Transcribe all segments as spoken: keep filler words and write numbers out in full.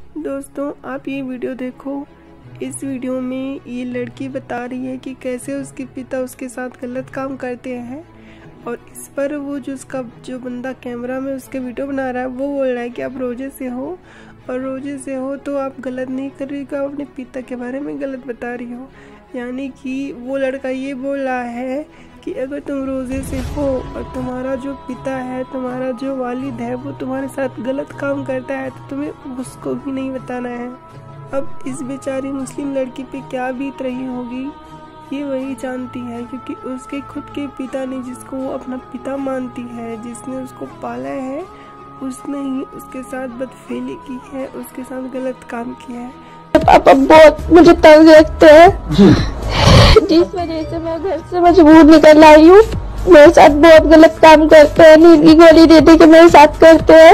दोस्तों आप ये वीडियो देखो। इस वीडियो में ये लड़की बता रही है कि कैसे उसके पिता उसके साथ गलत काम करते हैं, और इस पर वो जो उसका जो बंदा कैमरा में उसके वीडियो बना रहा है वो बोल रहा है कि आप रोजे से हो और रोजे से हो तो आप गलत नहीं कर रही हो, आप अपने पिता के बारे में गलत बता रही हो। यानी कि वो लड़का ये बोल रहा है कि अगर तुम रोज़े से हो और तुम्हारा जो पिता है, तुम्हारा जो वालिद है, वो तुम्हारे साथ गलत काम करता है तो तुम्हें उसको भी नहीं बताना है। अब इस बेचारी मुस्लिम लड़की पे क्या बीत रही होगी ये वही जानती है, क्योंकि उसके खुद के पिता ने, जिसको वो अपना पिता मानती है, जिसने उसको पाला है, उसने ही उसके साथ बदफेली की है, उसके साथ गलत काम किया है। पापा बहुत मुझे तंग रखते हैं जिस वजह से मैं घर से मजबूर निकल आई हूँ। मेरे साथ बहुत गलत काम करते हैं, नींद की गोली दे दे के मेरे साथ करते हैं,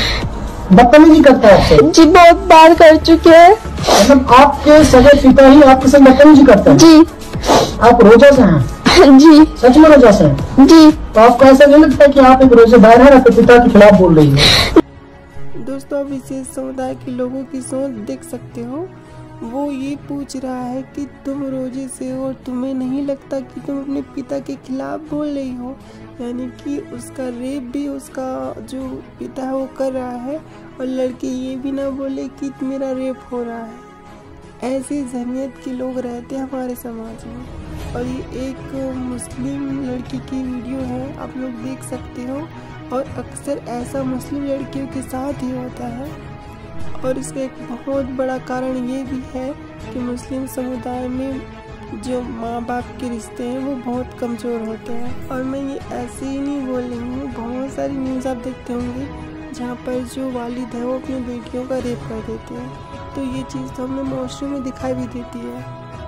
बदतमीजी करता है आपसे? जी बहुत बार कर चुके हैं। मतलब आपके सगे पिता ही आपके साथ बदतमीजी करते हैं? जी। आप रोजा से हैं? जी। सच में रोजा से हैं? जी। तो आपको ऐसा नहीं लगता कि आप एक रोजेदार हैं, आपके पिता के खिलाफ बोल रही है? दोस्तों आप विशेष समुदाय के लोगों की सोच देख सकते हो। वो ये पूछ रहा है कि तुम रोजे से हो और तुम्हें नहीं लगता कि तुम अपने पिता के खिलाफ बोल रही हो। यानी कि उसका रेप भी उसका जो पिता है वो कर रहा है, और लड़की ये भी ना बोले कि मेरा रेप हो रहा है। ऐसी जहनियत के लोग रहते हैं हमारे समाज में। और ये एक मुस्लिम लड़की की वीडियो है, आप लोग देख सकते हो, और अक्सर ऐसा मुस्लिम लड़कियों के साथ ही होता है। और इसका एक बहुत बड़ा कारण ये भी है कि मुस्लिम समुदाय में जो माँ बाप के रिश्ते हैं वो बहुत कमज़ोर होते हैं। और मैं ये ऐसे ही नहीं बोल रही हूँ, बहुत सारी न्यूज़ आप देखते होंगे जहाँ पर जो वालिद है वो अपनी बेटियों का रेप कर देते हैं। तो ये चीज़ तो हमें माशरे में दिखाई भी देती है।